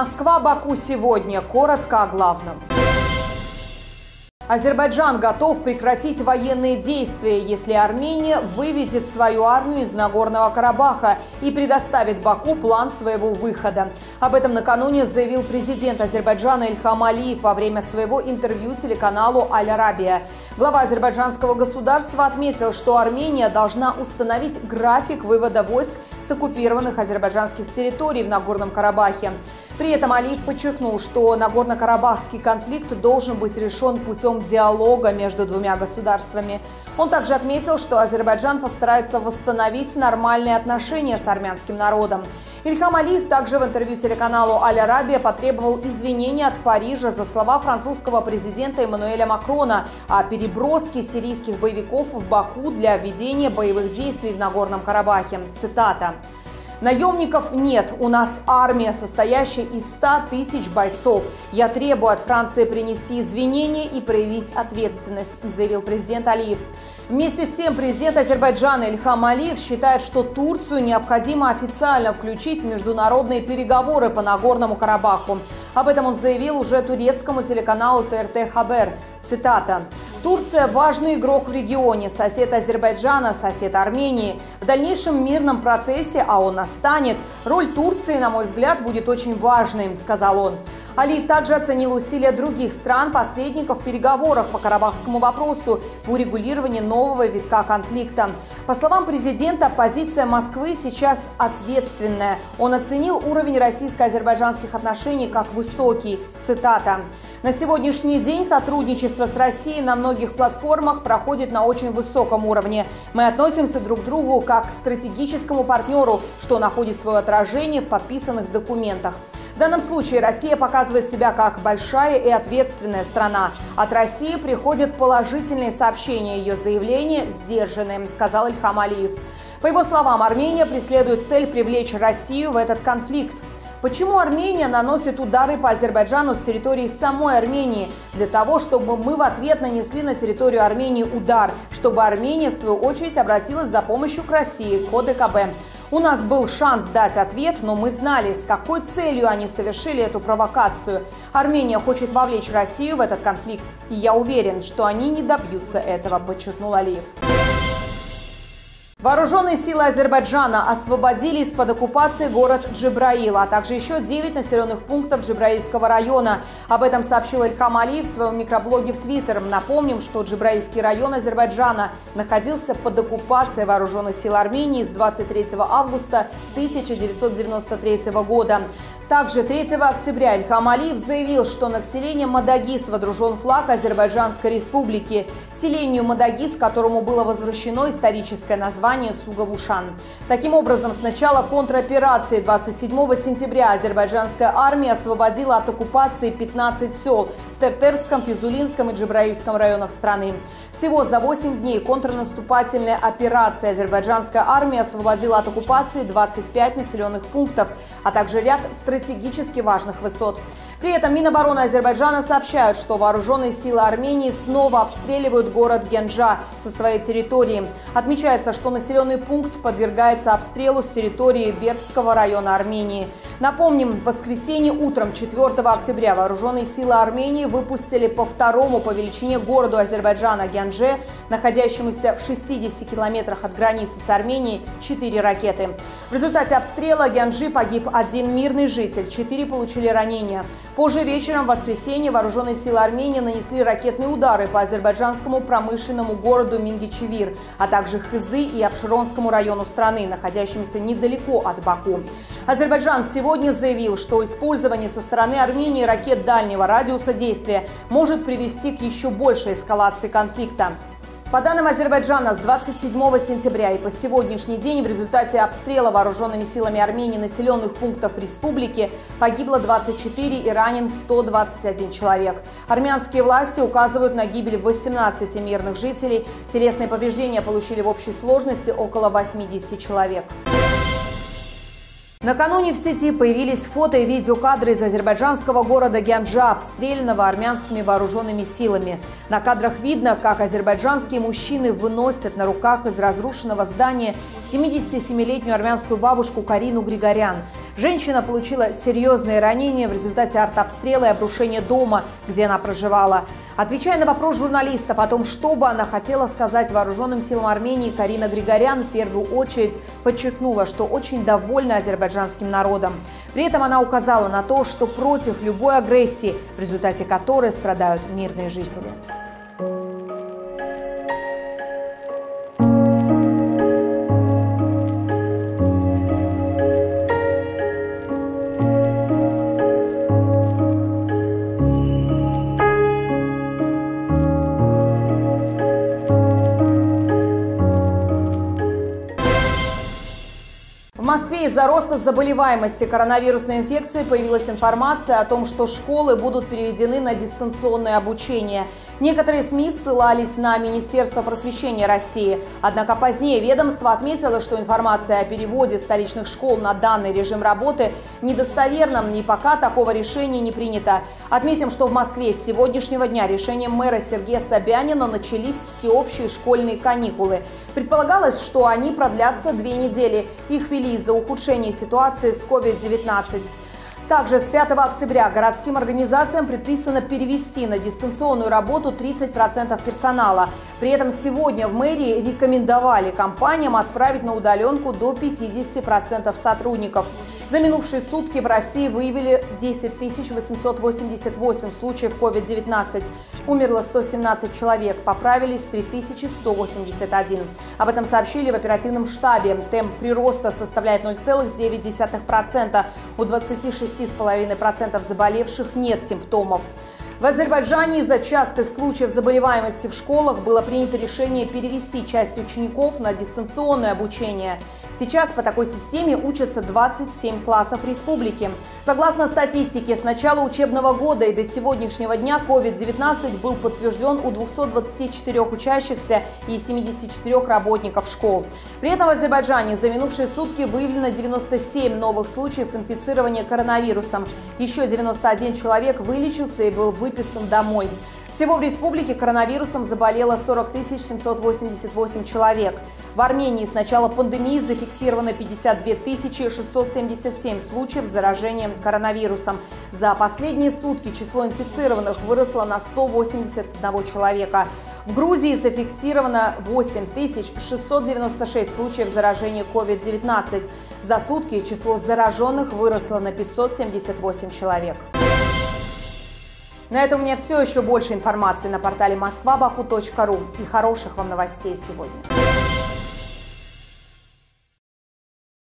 Москва-Баку сегодня. Коротко о главном. Азербайджан готов прекратить военные действия, если Армения выведет свою армию из Нагорного Карабаха и предоставит Баку план своего выхода. Об этом накануне заявил президент Азербайджана Ильхам Алиев во время своего интервью телеканалу «Аль-Арабия». Глава азербайджанского государства отметил, что Армения должна установить график вывода войск с оккупированных азербайджанских территорий в Нагорном Карабахе. При этом Алиев подчеркнул, что Нагорно-Карабахский конфликт должен быть решен путем диалога между двумя государствами. Он также отметил, что Азербайджан постарается восстановить нормальные отношения с армянским народом. Ильхам Алиев также в интервью телеканалу «Аль-Арабия» потребовал извинений от Парижа за слова французского президента Эммануэля Макрона о переброске сирийских боевиков в Баку для ведения боевых действий в Нагорном Карабахе. Цитата. «Наемников нет. У нас армия, состоящая из 100 тысяч бойцов. Я требую от Франции принести извинения и проявить ответственность», заявил президент Алиев. Вместе с тем, президент Азербайджана Ильхам Алиев считает, что Турцию необходимо официально включить в международные переговоры по Нагорному Карабаху. Об этом он заявил уже турецкому телеканалу ТРТ Хабер. Цитата. «Турция – важный игрок в регионе, сосед Азербайджана, сосед Армении. В дальнейшем мирном процессе, а он настанет, роль Турции, на мой взгляд, будет очень важной», – сказал он. Алиев также оценил усилия других стран-посредников в переговорах по карабахскому вопросу в урегулировании нового витка конфликта. По словам президента, позиция Москвы сейчас ответственная. Он оценил уровень российско-азербайджанских отношений как высокий. Цитата. «На сегодняшний день сотрудничество с Россией на многих платформах проходит на очень высоком уровне. Мы относимся друг к другу как к стратегическому партнеру, что находит свое отражение в подписанных документах. В данном случае Россия показывает себя как большая и ответственная страна. От России приходят положительные сообщения, ее заявления сдержанные», – сказал Ильхам Алиев. По его словам, Армения преследует цель привлечь Россию в этот конфликт. Почему Армения наносит удары по Азербайджану с территории самой Армении? Для того, чтобы мы в ответ нанесли на территорию Армении удар, чтобы Армения, в свою очередь, обратилась за помощью к России, к ОДКБ. У нас был шанс дать ответ, но мы знали, с какой целью они совершили эту провокацию. Армения хочет вовлечь Россию в этот конфликт, и я уверен, что они не добьются этого, подчеркнул Алиев. Вооруженные силы Азербайджана освободили из-под оккупации город Джебраил, а также еще 9 населенных пунктов Джебраильского района. Об этом сообщил Ильхам Алиев в своем микроблоге в Твиттер. Напомним, что Джебраильский район Азербайджана находился под оккупацией вооруженных сил Армении с 23 августа 1993 года. Также 3 октября Ильхам Алиев заявил, что над селением Мадагис водружен флаг Азербайджанской республики. Селению Мадагис, которому было возвращено историческое название Сугавушан. Таким образом, с начала контроперации 27 сентября азербайджанская армия освободила от оккупации 15 сел в Тертерском, Физулинском и Джебраильском районах страны. Всего за 8 дней контрнаступательной операции азербайджанская армия освободила от оккупации 25 населенных пунктов, а также ряд стратегически важных высот. При этом Минобороны Азербайджана сообщают, что вооруженные силы Армении снова обстреливают город Генджа со своей территории. Отмечается, что населенный пункт подвергается обстрелу с территории Бердского района Армении. Напомним, в воскресенье утром 4 октября вооруженные силы Армении выпустили по второму по величине городу Азербайджана Гендже, находящемуся в 60 километрах от границы с Арменией, 4 ракеты. В результате обстрела Генджи погиб 1 мирный житель, 4 получили ранения. Позже вечером в воскресенье вооруженные силы Армении нанесли ракетные удары по азербайджанскому промышленному городу Мингичевир, а также Хызы и Абшеронскому району страны, находящимся недалеко от Баку. Азербайджан сегодня заявил, что использование со стороны Армении ракет дальнего радиуса действия может привести к еще большей эскалации конфликта. По данным Азербайджана, с 27 сентября и по сегодняшний день в результате обстрела вооруженными силами Армении населенных пунктов республики погибло 24 и ранен 121 человек. Армянские власти указывают на гибель 18 мирных жителей. Телесные повреждения получили в общей сложности около 80 человек. Накануне в сети появились фото и видеокадры из азербайджанского города Генджа, обстрелянного армянскими вооруженными силами. На кадрах видно, как азербайджанские мужчины выносят на руках из разрушенного здания 77-летнюю армянскую бабушку Карину Григорян. Женщина получила серьезные ранения в результате артобстрела и обрушения дома, где она проживала. Отвечая на вопрос журналистов о том, что бы она хотела сказать вооруженным силам Армении, Карина Григорян в первую очередь подчеркнула, что очень довольна азербайджанским народом. При этом она указала на то, что против любой агрессии, в результате которой страдают мирные жители. В Москве из-за роста заболеваемости коронавирусной инфекцией появилась информация о том, что школы будут переведены на дистанционное обучение. Некоторые СМИ ссылались на Министерство просвещения России. Однако позднее ведомство отметило, что информация о переводе столичных школ на данный режим работы недостоверна, и пока такого решения не принято. Отметим, что в Москве с сегодняшнего дня решением мэра Сергея Собянина начались всеобщие школьные каникулы. Предполагалось, что они продлятся 2 недели. Их ввели из-за ухудшения ситуации с COVID-19. Также с 5 октября городским организациям предписано перевести на дистанционную работу 30% персонала. При этом сегодня в мэрии рекомендовали компаниям отправить на удаленку до 50% сотрудников. За минувшие сутки в России выявили 10 888 случаев COVID-19. Умерло 117 человек, поправились 3181. Об этом сообщили в оперативном штабе. Темп прироста составляет 0,9%. У 26,5% заболевших нет симптомов. В Азербайджане из-за частых случаев заболеваемости в школах было принято решение перевести часть учеников на дистанционное обучение. Сейчас по такой системе учатся 27 классов республики. Согласно статистике, с начала учебного года и до сегодняшнего дня COVID-19 был подтвержден у 224 учащихся и 74 работников школ. При этом в Азербайджане за минувшие сутки выявлено 97 новых случаев инфицирования коронавирусом. Еще 91 человек вылечился и был выписан домой. Всего в республике коронавирусом заболело 40 788 человек. В Армении с начала пандемии зафиксировано 52 677 случаев заражения коронавирусом. За последние сутки число инфицированных выросло на 181 человека. В Грузии зафиксировано 8 696 случаев заражения COVID-19. За сутки число зараженных выросло на 578 человек. На этом у меня все. Еще больше информации на портале moskva.baku.ru. И хороших вам новостей сегодня.